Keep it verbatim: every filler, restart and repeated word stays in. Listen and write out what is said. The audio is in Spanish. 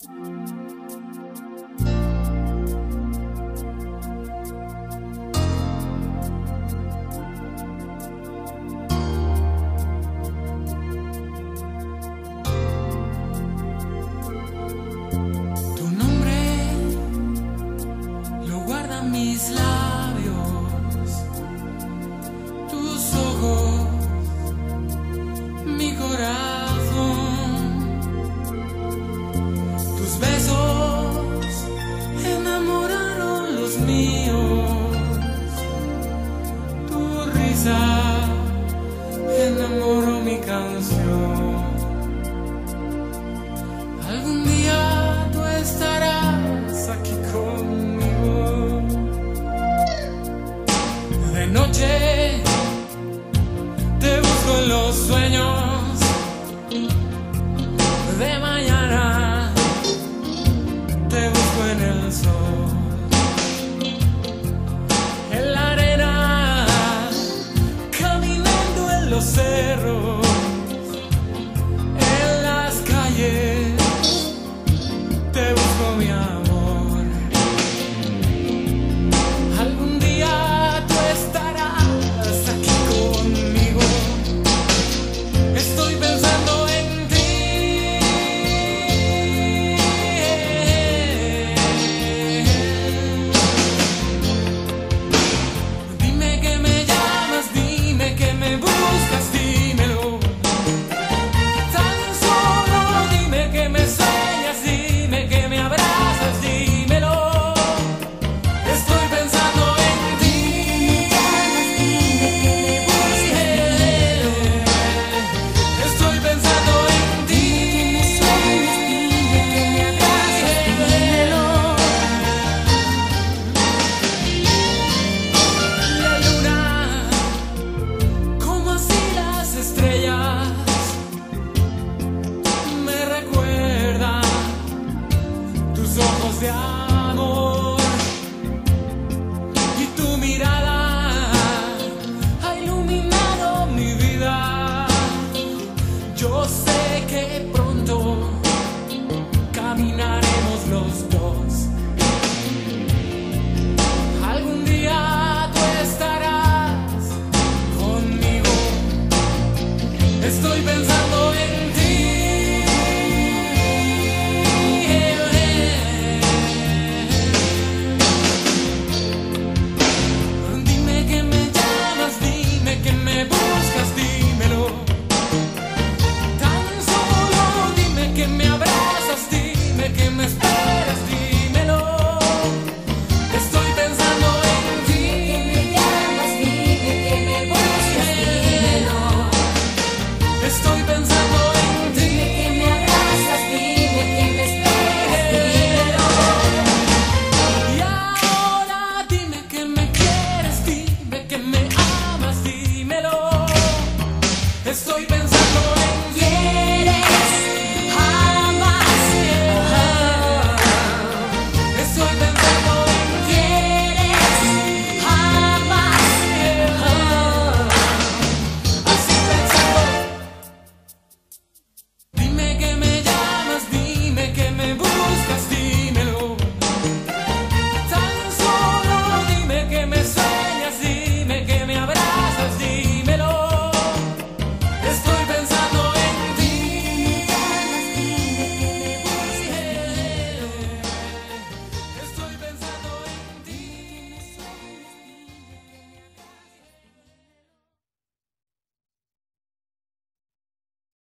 Tu nombre lo guardan mis labios, tus ojos, mi corazón, tus besos enamoraron los míos, tu risa enamoró mi canción. Algún día tú estarás aquí conmigo. De noche te busco en los sueños, de mañana te busco en el sol, en la arena, caminando en los cerros, en las calles, te busco mi amor. Algún día tú estarás aquí conmigo. Estoy pensando en ti. Dime que me llamas, dime que me buscas, dímelo. Tan solo dime que me sueñas, dime que me abrazas, dímelo. Estoy pensando en ti. Estoy pensando en ti. La luna, como así las estrellas, me recuerdan tus ojos de amor, y tu mirada ha iluminado mi vida. Yo sé que pronto caminaremos los dos. Algún día tú estarás conmigo. Estoy pensando en ti. Dime que me llamas, dime que me buscas, dímelo. Tan solo dime que me abrazas, dime que me esperas.